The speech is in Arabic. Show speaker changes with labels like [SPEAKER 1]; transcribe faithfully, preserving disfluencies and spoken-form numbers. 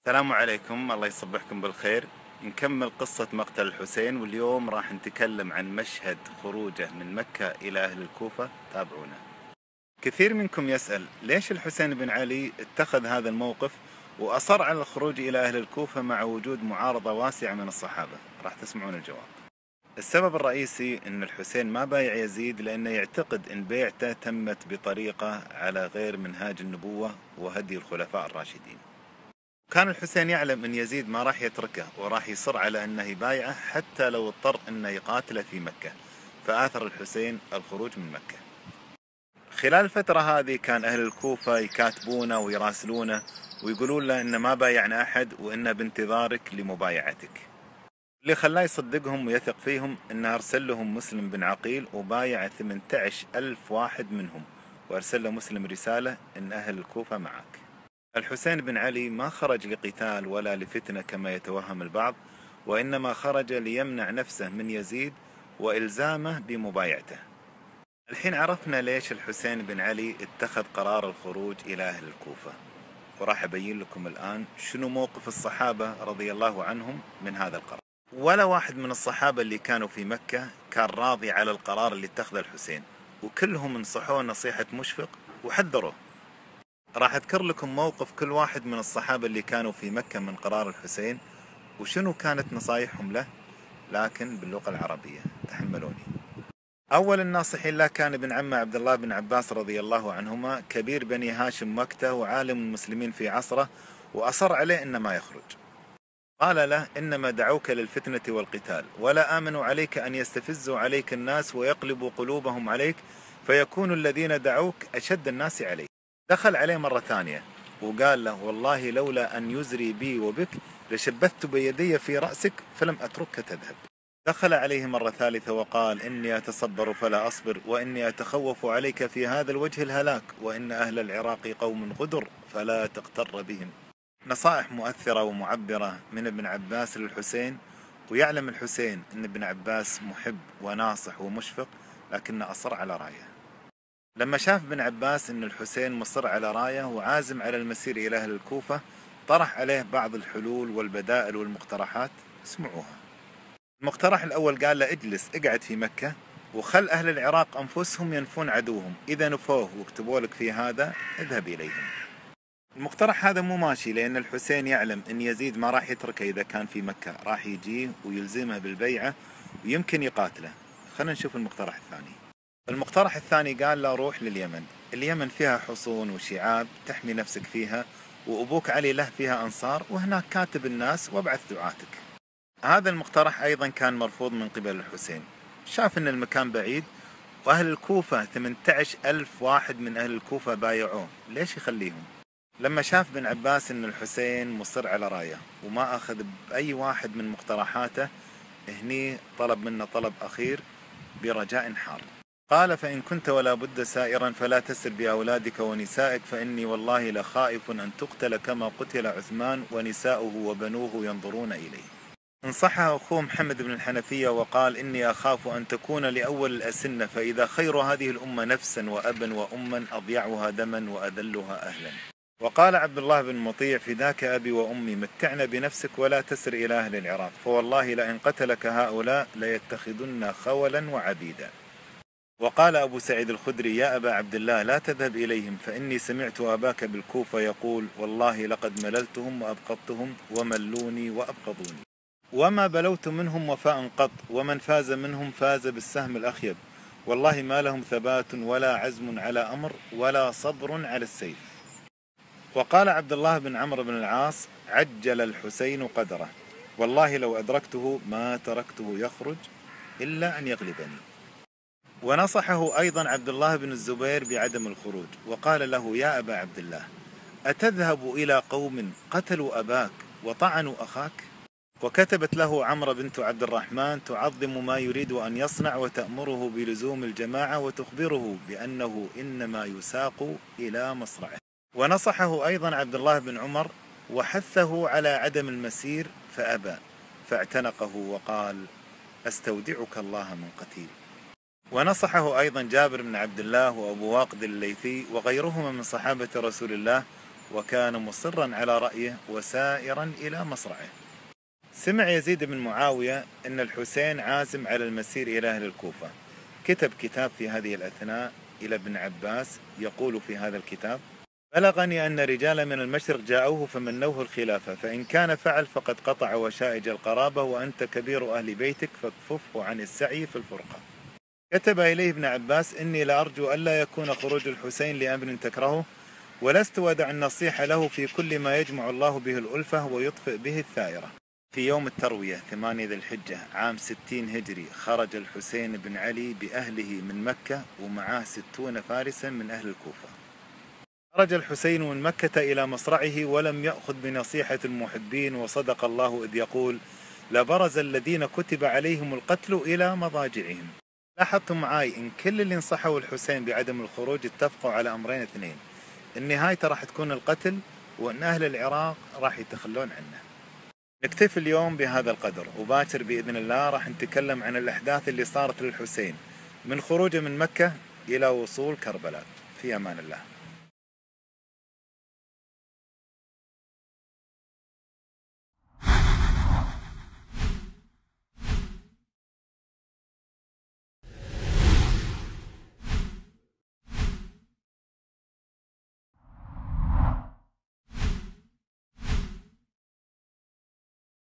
[SPEAKER 1] السلام عليكم، الله يصبحكم بالخير. نكمل قصة مقتل الحسين، واليوم راح نتكلم عن مشهد خروجه من مكة إلى أهل الكوفة. تابعونا. كثير منكم يسأل ليش الحسين بن علي اتخذ هذا الموقف وأصر على الخروج إلى أهل الكوفة مع وجود معارضة واسعة من الصحابة. راح تسمعون الجواب. السبب الرئيسي أن الحسين ما بايع يزيد لأنه يعتقد أن بيعته تمت بطريقة على غير منهاج النبوة وهدي الخلفاء الراشدين. كان الحسين يعلم أن يزيد ما راح يتركه وراح يصر على أنه يبايعه حتى لو اضطر أنه يقاتله في مكة، فآثر الحسين الخروج من مكة. خلال الفترة هذه كان أهل الكوفة يكاتبونه ويراسلونه ويقولون له أن ما بايعنا أحد وأنه بانتظارك لمبايعتك. اللي خلاه يصدقهم ويثق فيهم أنه أرسل لهم مسلم بن عقيل وبايع ثمانية عشر ألف واحد منهم، وأرسل له مسلم رسالة أن أهل الكوفة معك. الحسين بن علي ما خرج لقتال ولا لفتنة كما يتوهم البعض، وإنما خرج ليمنع نفسه من يزيد وإلزامه بمبايعته. الحين عرفنا ليش الحسين بن علي اتخذ قرار الخروج إلى أهل الكوفة، وراح أبين لكم الآن شنو موقف الصحابة رضي الله عنهم من هذا القرار. ولا واحد من الصحابة اللي كانوا في مكة كان راضي على القرار اللي اتخذه الحسين، وكلهم نصحوه نصيحة مشفق وحذروه. راح أذكر لكم موقف كل واحد من الصحابة اللي كانوا في مكة من قرار الحسين وشنو كانت نصايحهم له، لكن باللغة العربية. تحملوني. أول الناصحين له كان ابن عمه عبد الله بن عباس رضي الله عنهما، كبير بني هاشم مكة وعالم المسلمين في عصره، وأصر عليه إن ما يخرج. قال له: إنما دعوك للفتنة والقتال، ولا آمنوا عليك أن يستفزوا عليك الناس ويقلبوا قلوبهم عليك، فيكون الذين دعوك أشد الناس عليك. دخل عليه مرة ثانية وقال له: والله لولا أن يزري بي وبك لشبثت بيدي في رأسك فلم أتركك تذهب. دخل عليه مرة ثالثة وقال: إني أتصبر فلا أصبر، وإني أتخوف عليك في هذا الوجه الهلاك، وإن أهل العراق قوم غدر فلا تغتر بهم. نصائح مؤثرة ومعبرة من ابن عباس للحسين، ويعلم الحسين أن ابن عباس محب وناصح ومشفق، لكنه أصر على رايه. لما شاف ابن عباس أن الحسين مصر على رايه وعازم على المسير إلى أهل الكوفة، طرح عليه بعض الحلول والبدائل والمقترحات. اسمعوها. المقترح الأول قال له: اجلس اقعد في مكة وخل أهل العراق أنفسهم ينفون عدوهم، إذا نفوه واكتبوا لك في هذا اذهب إليهم. المقترح هذا مو ماشي، لأن الحسين يعلم أن يزيد ما راح يتركه إذا كان في مكة، راح يجيه ويلزمه بالبيعة ويمكن يقاتله. خلنا نشوف المقترح الثاني. المقترح الثاني قال له: روح لليمن، اليمن فيها حصون وشعاب تحمي نفسك فيها، وأبوك علي له فيها أنصار، وهناك كاتب الناس وابعث دعاتك. هذا المقترح أيضا كان مرفوض من قبل الحسين. شاف أن المكان بعيد، وأهل الكوفة ثمانية عشر ألف واحد من أهل الكوفة بايعوه، ليش يخليهم؟ لما شاف ابن عباس أن الحسين مصر على رايه وما أخذ بأي واحد من مقترحاته، هني طلب منه طلب أخير برجاء حار. قال: فإن كنت ولا بد سائرا فلا تسر بأولادك ونسائك، فإني والله لخائف أن تقتل كما قتل عثمان ونساؤه وبنوه ينظرون إليه. انصحه أخوه محمد بن الحنفية وقال: إني أخاف أن تكون لأول الأسنة، فإذا خير هذه الأمة نفسا وأبا وأما أضيعها دما وأذلها أهلا. وقال عبد الله بن مطيع: فداك أبي وأمي، متعنا بنفسك ولا تسر إلى أهل العراق، فوالله لئن قتلك هؤلاء ليتخذن خولا وعبيدا. وقال أبو سعيد الخدري: يا أبا عبد الله لا تذهب إليهم، فإني سمعت أباك بالكوفة يقول: والله لقد مللتهم وأبقضتهم وملوني وأبقضوني، وما بلوت منهم وفاء قط، ومن فاز منهم فاز بالسهم الأخيب، والله ما لهم ثبات ولا عزم على أمر ولا صبر على السيف. وقال عبد الله بن عمرو بن العاص: عجل الحسين قدره، والله لو أدركته ما تركته يخرج إلا أن يغلبني. ونصحه أيضا عبد الله بن الزبير بعدم الخروج، وقال له: يا أبا عبد الله، أتذهب إلى قوم قتلوا أباك وطعنوا أخاك؟ وكتبت له عمرو بنت عبد الرحمن تعظم ما يريد أن يصنع وتأمره بلزوم الجماعة وتخبره بأنه إنما يساق إلى مصرعه. ونصحه أيضا عبد الله بن عمر وحثه على عدم المسير فأبى، فاعتنقه وقال: أستودعك الله من قتيل. ونصحه أيضا جابر بن عبد الله وأبو واقد الليثي وغيرهما من صحابة رسول الله، وكان مصرا على رأيه وسائرا إلى مصرعه. سمع يزيد بن معاوية أن الحسين عازم على المسير إلى أهل الكوفة. كتب كتاب في هذه الأثناء إلى ابن عباس يقول في هذا الكتاب: بلغني أن رجالا من المشرق جاءوه فمنوه الخلافة، فإن كان فعل فقد قطع وشائج القرابة، وأنت كبير أهل بيتك فاكففه عن السعي في الفرقة. كتب إليه ابن عباس: إني لأرجو ألا يكون خروج الحسين لأمر تكرهه، ولست ودع النصيح له في كل ما يجمع الله به الألفة ويطفئ به الثائرة. في يوم التروية ثمانية ذي الحجة عام ستين هجري خرج الحسين بن علي بأهله من مكة ومعه ستون فارسا من أهل الكوفة. خرج الحسين من مكة إلى مصرعه ولم يأخذ بنصيحة المحبين، وصدق الله إذ يقول: لبرز الذين كتب عليهم القتل إلى مضاجعهم. لاحظتم معاي إن كل اللي انصحوا الحسين بعدم الخروج اتفقوا على أمرين اثنين: النهاية راح تكون القتل، وأن أهل العراق راح يتخلون عنه. نكتفي اليوم بهذا القدر، وباكر بإذن الله راح نتكلم عن الأحداث اللي صارت للحسين من خروجه من مكة إلى وصول كربلاء. في أمان الله.